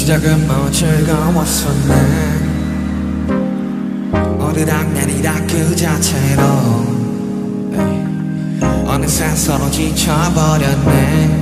시작은 뭐 즐거웠었네. 오르락내리락 그 자체로 어느새 서로 지쳐버렸네.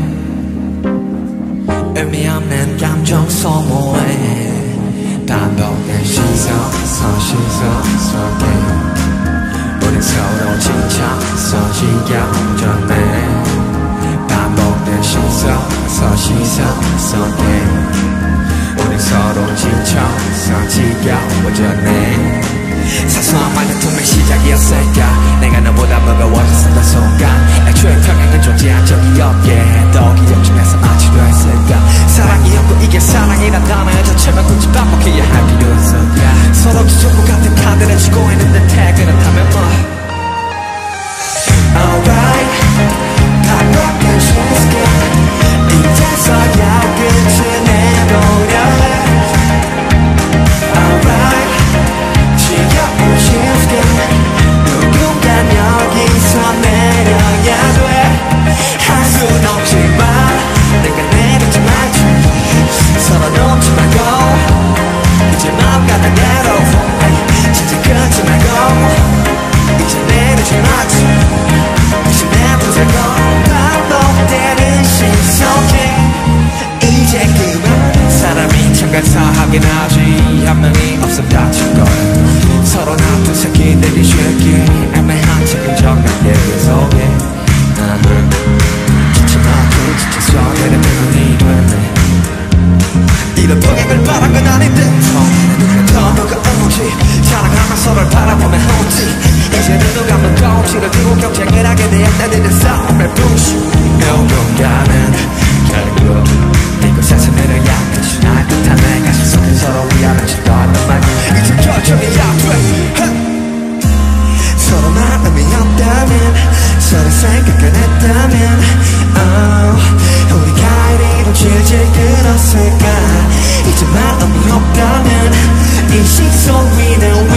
의미 없는 감정 소모에 반복된 시선 속에 우린 서로 지쳐서 지겨워졌네. 반복된 시선 속에 우린 서로 지쳐서 지겨워졌네. 사소한 말다툼의 시작이었을까. 내가 너보다 무거워졌었던 순간 애초에 평행은 존재한 적이 없게 또 기억 중에서 마치 됐을까. 사랑이었고 이게 사랑이란 단어 자체만 굳이 반복해야 할 필요 있을까. 서로 지쳐고 같은 카드를 쥐고 있는데 퇴근은 하면 뭐 Alright 반복된 시간 이제서야 끝을 내보려 해. Alright 지겨운 시간 누군간 여기서 내려야 돼. 할 순 없지만 내가 내리지 말지. 서로 놓지 말고 이제 마음 가는 대로 진짜 끊지 말고 이제 내리지 말지. 이제 내보자고 반복되는 신속해. 이제 그만. 사람이 참가서 하긴 하지 한 명이 없음 다칠 거야. 서로 놔둔 새끼들이 쉽게 애매한 책임정한 얘기 속에 지쳐나도 지쳐서 내내 배분이 됐네. 이런 평행을 바란 건 아닌데 누가 더 무거운지 사랑하면 서로를 바라보면 혼지. 이제는 누가 무거운지를 두고 경쟁을 하게 되었다는 싸움의 부시. 누군가는 결국 이곳에서 내려야 끝이 날 듯한 내 가슴 속에 서로 위안을 주던 말 이제 결정이야 돼. 서로 마음이 없다면 서로 생각을 했다면 우리가 이리로 질질 끌었을까. 이제 마음이 없다면 이 시선 위는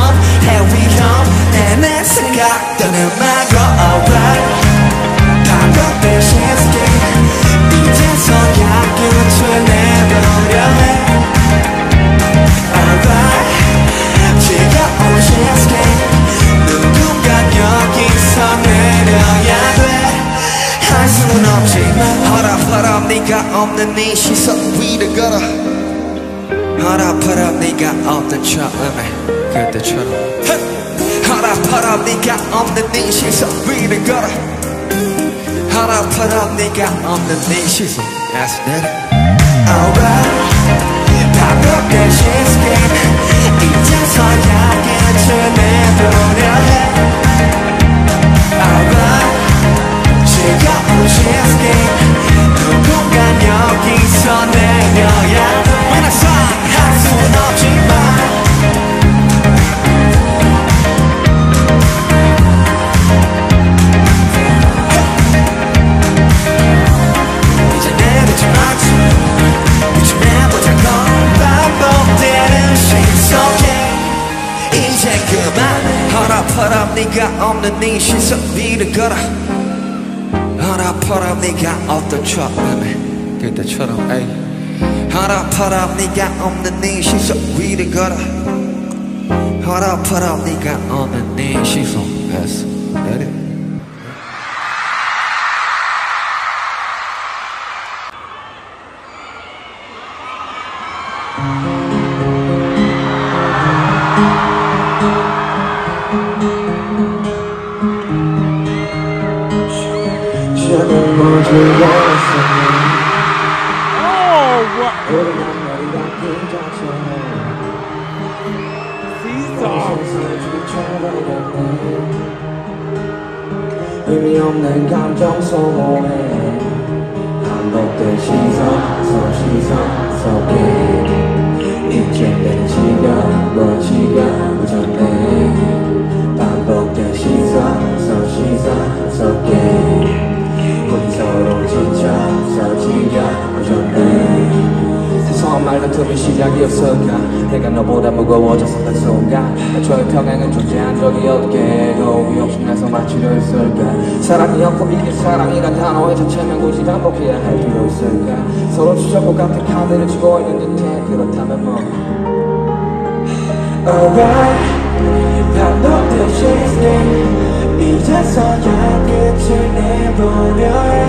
위험해. 내 생각 떠나마고 alright 반복된 시스템 이제서야 끝을 내보려 해. Alright 지겨운 시스템 누군가 여기서 내려야 돼. 할 수는 없지만 허락허락 네가 없는 네 시선 위를 걸어. 허락허락 네가 없던 처음에 그때처럼 허락허락 네가 없는 네 시선 위를 걸어. 허락허락 네가 없는 네 시선 다시 내려. Alright 반복된 시스템 이제서야 끝을 내보려 해. Alright 지겨운 시스템 누군가 여기서 내려야 돼. When I sign 할 순 없지만 허락허락 네가 없는 네 시선 위를 걸어. 허락허락 네가 없던 처음에 그때처럼 에이. 허락허락 네가 없는 네 시선 위를 걸어. 허락허락 네가 없는 네 시선 다시 내려. 의미 없는 감정 소모에 반복된 시선 속에 이제는 지겨워졌네. 반복된 시선 속에 우리 서로 지쳐서 지겨워졌네. 사소한 말다툼이 시작이었을까. 내가 너보다 무거워졌었던 순간 애초에 평행은 존재한 적이 없게 고비 없이 내서 마치려 했을까 사랑이 없고 이게 사랑이란 단어의 자체면 굳이 반복해야 할 필요 있을까 서로 주저고 같은 카드를 치고 있는 듯해 그렇다면 뭐 Alright 반복된 시스템 이제서야 끝을 내보려 해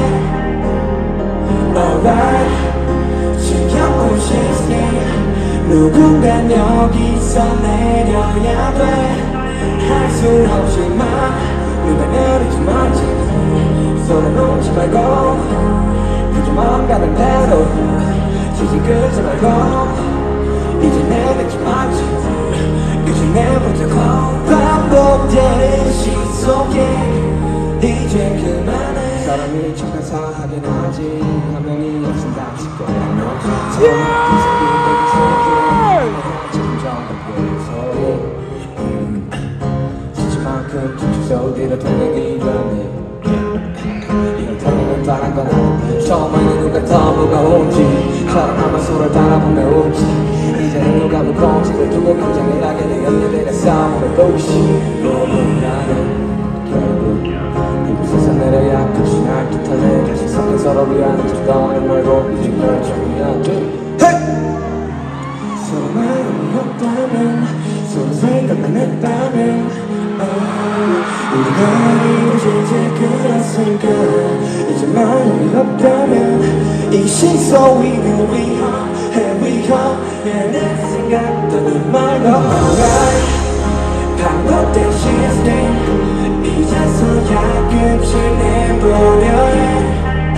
Alright 지켜온 시스템 누군간 여기서 내려야 돼 할 수 없지만 누가 내리지 말지 서로 놓지 말고 그저 마음 가는 대로 지지 끄지 말고 이제 내뱉지 말지 이제 내보자고 반복되는 시속에 이제 그만해 사람이 착각사하긴 하지 한 명이 없음 다 쉽게 지치만큼 춤추서 어디로 돌리기 전에 이런 털리는 바란 건 아닌데 처음에는 누가 더 무거운지 사랑하면 서로를 바라보며 웃지 이제는 누가 무거운지를 두고 긴장을 하게 되었는데 내 싸움을 보시고 나는 결국 세상 내려야 끝이 날 듯하네 다시 섞인 서로 위한 두덩을 말고 이제 결정이야 서로 마음이 없다면 서로 생각만 했다면 우리가 이제 그랬을까 이제 마음이 없다면 이 Seesaw 위를 위험해 내 생각 더는 말고 Alright 반복된 시스템 이제서야 끝을 내보려 해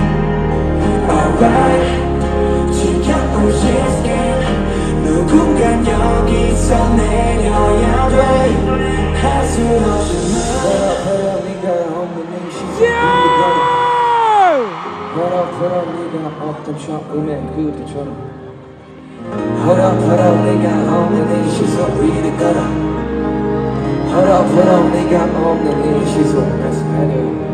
Alright 지켜온 시스템 누군간 여기서 내려야 돼 할 수 없지만 네가 없는 이 시선 네가 없던 처음에 그때처럼 네가 없는 이 시선 위를 걸어 네가 없는 이 시선 말씀해도